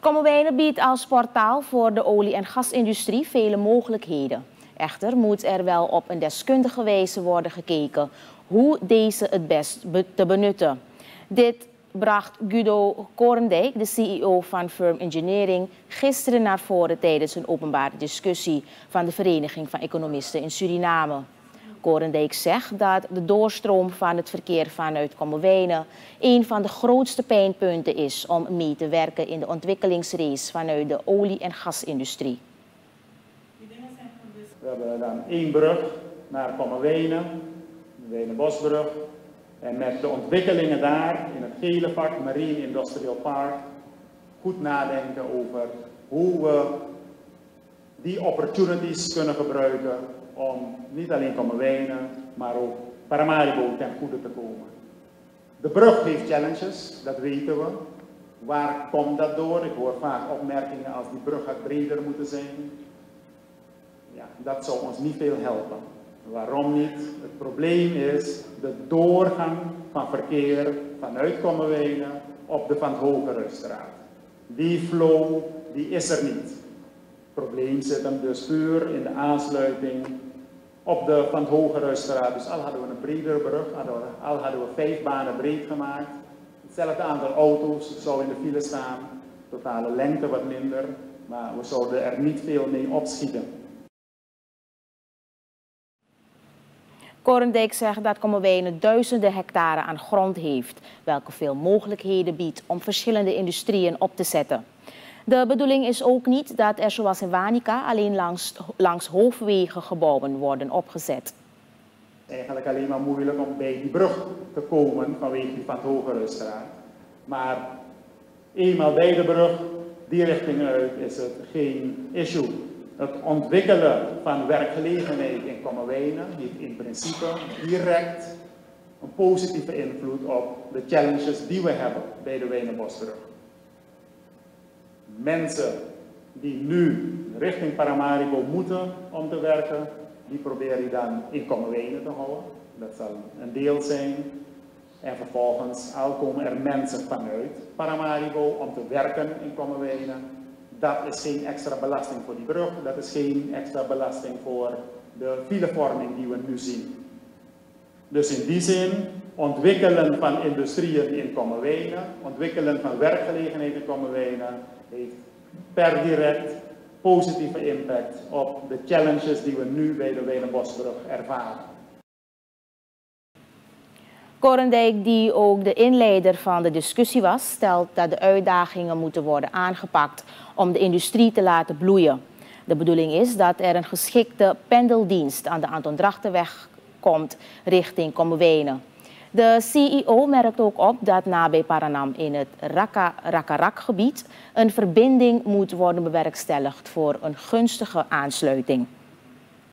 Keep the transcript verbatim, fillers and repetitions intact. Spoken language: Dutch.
Kommerwijnen biedt als portaal voor de olie- en gasindustrie vele mogelijkheden. Echter moet er wel op een deskundige wijze worden gekeken hoe deze het best be te benutten. Dit bracht Guido Korendijk, de C E O van Firm Engineering, gisteren naar voren tijdens een openbare discussie van de Vereniging van Economisten in Suriname. Korendijk zegt dat de doorstroom van het verkeer vanuit Kommerwijnen een van de grootste pijnpunten is om mee te werken in de ontwikkelingsrace vanuit de olie- en gasindustrie. We hebben dan één brug naar Kommerwijnen, de Wijnenbosbrug. En met de ontwikkelingen daar in het gele vak, Marine Industrial Park, goed nadenken over hoe we die opportunities kunnen gebruiken om niet alleen Kommerwijnen, maar ook Paramaribo ten goede te komen. De brug heeft challenges, dat weten we. Waar komt dat door? Ik hoor vaak opmerkingen als die brug had breder moeten zijn. Ja, dat zou ons niet veel helpen. Waarom niet? Het probleem is de doorgang van verkeer vanuit Kommerwijnen op de Van Hogeruitstraat. Die flow die is er niet. Het probleem zit hem dus puur in de aansluiting op de Van Hogeruitstraat. Dus al hadden we een bredere brug, al hadden we vijf banen breed gemaakt. Hetzelfde aantal auto's zou in de file staan, totale lengte wat minder, maar we zouden er niet veel mee opschieten. Korendijk zegt dat Kommerwijnen duizenden hectare aan grond heeft, welke veel mogelijkheden biedt om verschillende industrieën op te zetten. De bedoeling is ook niet dat er zoals in Wanica alleen langs, langs hoofdwegen gebouwen worden opgezet. Eigenlijk alleen maar moeilijk om bij die brug te komen vanwege die Van Hogeruitstraat. Maar eenmaal bij de brug, die richting uit, is het geen issue. Het ontwikkelen van werkgelegenheid in Kommerwijnen heeft in principe direct een positieve invloed op de challenges die we hebben bij de Wijnenbosbrug. Mensen die nu richting Paramaribo moeten om te werken, die probeer je dan in Kommerwijnen te houden. Dat zal een deel zijn. En vervolgens al komen er mensen vanuit Paramaribo om te werken in Kommerwijnen. Dat is geen extra belasting voor die brug, dat is geen extra belasting voor de filevorming die we nu zien. Dus in die zin, ontwikkelen van industrieën in Kommerwijnen, ontwikkelen van werkgelegenheid in Kommerwijnen, heeft per direct positieve impact op de challenges die we nu bij de Wijnenbosbrug ervaren. Korendijk, die ook de inleider van de discussie was, stelt dat de uitdagingen moeten worden aangepakt om de industrie te laten bloeien. De bedoeling is dat er een geschikte pendeldienst aan de Anton Drachtenweg komt richting Kommerwijnen. De C E O merkt ook op dat nabij Paranam in het Raka-Rakarak-gebied een verbinding moet worden bewerkstelligd voor een gunstige aansluiting.